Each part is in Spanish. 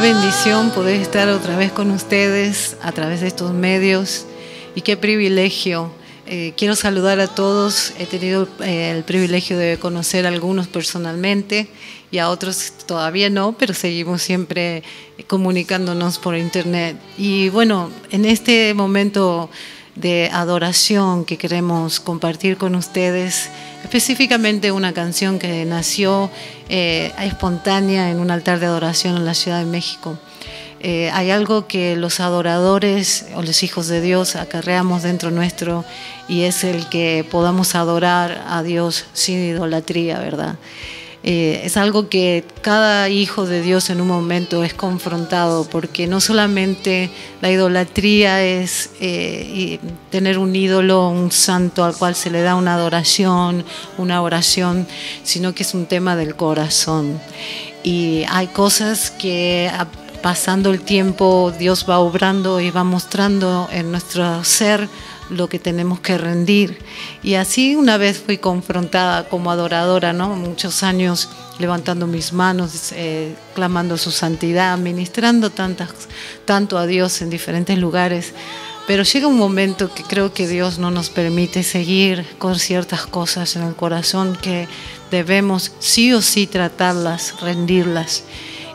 bendición poder estar otra vez con ustedes a través de estos medios y qué privilegio. Quiero saludar a todos. He tenido el privilegio de conocer a algunos personalmente y a otros todavía no, pero seguimos siempre comunicándonos por internet. Y bueno, en este momento de adoración que queremos compartir con ustedes, específicamente una canción que nació espontánea en un altar de adoración en la Ciudad de México. Hay algo que los adoradores o los hijos de Dios acarreamos dentro nuestro, y es el que podamos adorar a Dios sin idolatría, ¿verdad? Es algo que cada hijo de Dios en un momento es confrontado, porque no solamente la idolatría es tener un ídolo, un santo al cual se le da una adoración, una oración, sino que es un tema del corazón. Y hay cosas que pasando el tiempo Dios va obrando y va mostrando en nuestro ser lo que tenemos que rendir. Y así una vez fui confrontada como adoradora, ¿no? Muchos años levantando mis manos, clamando su santidad, ministrando tanto a Dios en diferentes lugares. Pero llega un momento que creo que Dios no nos permite seguir con ciertas cosas en el corazón que debemos sí o sí tratarlas, rendirlas.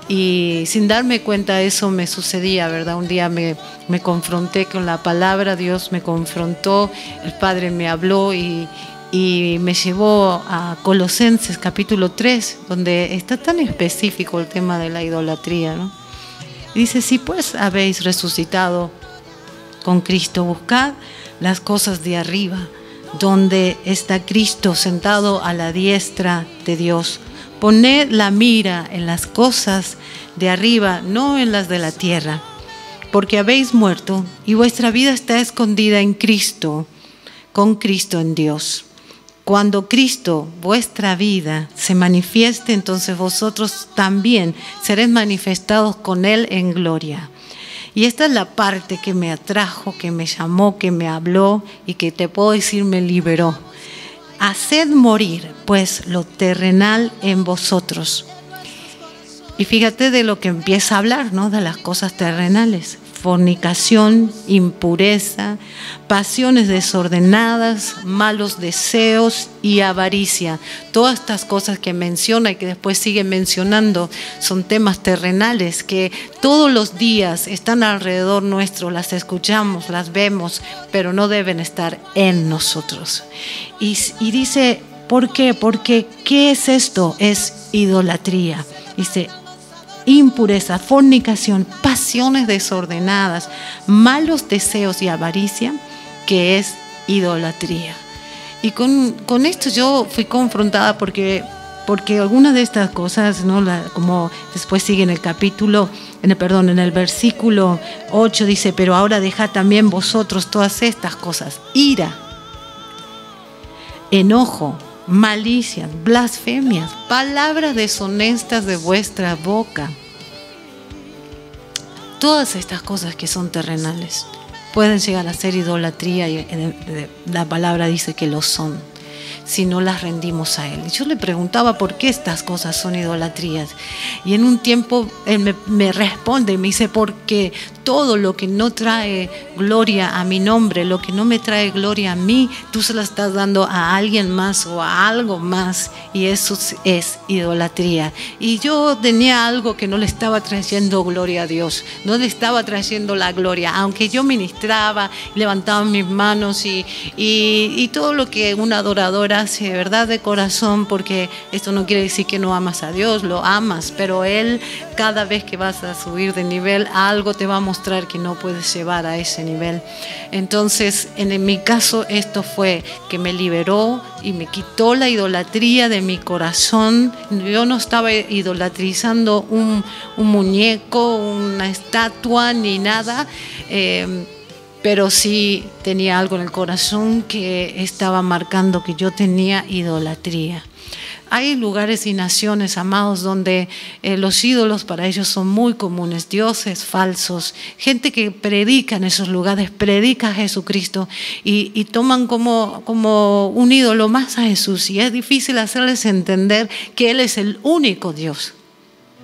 Y sin darme cuenta eso me sucedía, ¿verdad? Un día me confronté con la palabra, Dios me confrontó, el Padre me habló y me llevó a Colosenses capítulo 3, donde está tan específico el tema de la idolatría, ¿no? Y dice: si pues habéis resucitado con Cristo, buscad las cosas de arriba, donde está Cristo sentado a la diestra de Dios. Poned la mira en las cosas de arriba, no en las de la tierra, porque habéis muerto y vuestra vida está escondida en Cristo, con Cristo en Dios. Cuando Cristo, vuestra vida, se manifieste, entonces vosotros también seréis manifestados con Él en gloria. Y esta es la parte que me atrajo, que me llamó, que me habló y que te puedo decir me liberó. Haced morir, pues, lo terrenal en vosotros. Y fíjate de lo que empieza a hablar, ¿no? De las cosas terrenales. Fornicación, impureza, pasiones desordenadas, malos deseos y avaricia. Todas estas cosas que menciona y que después sigue mencionando son temas terrenales que todos los días están alrededor nuestro, las escuchamos, las vemos, pero no deben estar en nosotros. Y dice, ¿por qué? Porque ¿qué es esto? Es idolatría. Dice: impureza, fornicación, pasiones desordenadas, malos deseos y avaricia, que es idolatría. Y con esto yo fui confrontada porque algunas de estas cosas, ¿no? Como después sigue en el capítulo, en el versículo 8 dice: pero ahora dejad también vosotros todas estas cosas: ira, enojo, malicias, blasfemias, palabras deshonestas de vuestra boca. Todas estas cosas que son terrenales pueden llegar a ser idolatría, y la palabra dice que lo son, si no las rendimos a Él. Y yo le preguntaba por qué estas cosas son idolatrías. Y en un tiempo Él me responde y me dice: porque todo lo que no trae gloria a mi nombre, lo que no me trae gloria a mí, tú se la estás dando a alguien más o a algo más, y eso es idolatría. Y yo tenía algo que no le estaba trayendo gloria a Dios, no le estaba trayendo la gloria, aunque yo ministraba, levantaba mis manos y todo lo que una adoradora hace, de verdad, de corazón, porque esto no quiere decir que no amas a Dios, lo amas, pero Él, cada vez que vas a subir de nivel, algo te va a mostrar que no puedes llevar a ese nivel. Entonces, en mi caso, esto fue que me liberó y me quitó la idolatría de mi corazón. Yo no estaba idolatrizando un muñeco, una estatua, ni nada, pero sí tenía algo en el corazón que estaba marcando que yo tenía idolatría. Hay lugares y naciones, amados, donde los ídolos para ellos son muy comunes, dioses falsos, gente que predica en esos lugares, predica a Jesucristo y toman como un ídolo más a Jesús, y es difícil hacerles entender que Él es el único Dios.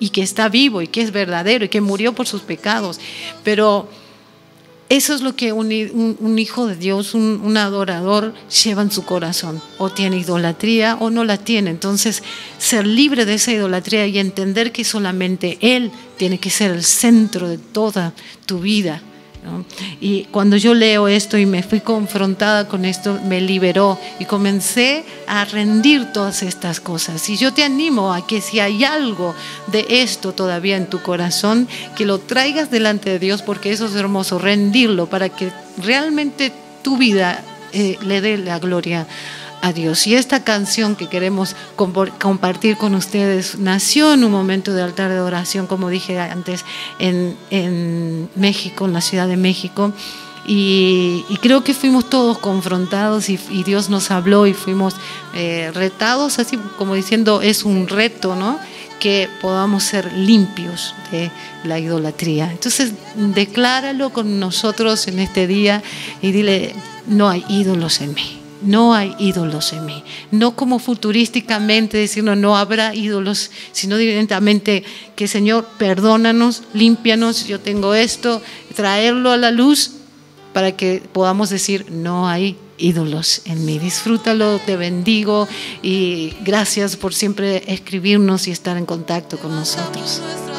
y que está vivo y que es verdadero y que murió por sus pecados. Pero eso es lo que un hijo de Dios, un adorador lleva en su corazón. O tiene idolatría o no la tiene. Entonces, ser libre de esa idolatría y entender que solamente Él tiene que ser el centro de toda tu vida, ¿no? Y cuando yo leo esto y me fui confrontada con esto, me liberó y comencé a rendir todas estas cosas. Y yo te animo a que si hay algo de esto todavía en tu corazón, que lo traigas delante de Dios, porque eso es hermoso, rendirlo para que realmente tu vida le dé la gloria a Dios. Y esta canción que queremos compartir con ustedes nació en un momento de altar de oración, como dije antes, en México, en la Ciudad de México. Y creo que fuimos todos confrontados y Dios nos habló y fuimos retados, así como diciendo, es un reto, ¿no?, que podamos ser limpios de la idolatría. Entonces, decláralo con nosotros en este día y dile: no hay ídolos en mí. No hay ídolos en mí. No como futurísticamente decirnos no habrá ídolos, sino directamente que, Señor, perdónanos, límpianos, yo tengo esto, traerlo a la luz para que podamos decir no hay ídolos en mí. Disfrútalo, te bendigo y gracias por siempre escribirnos y estar en contacto con nosotros.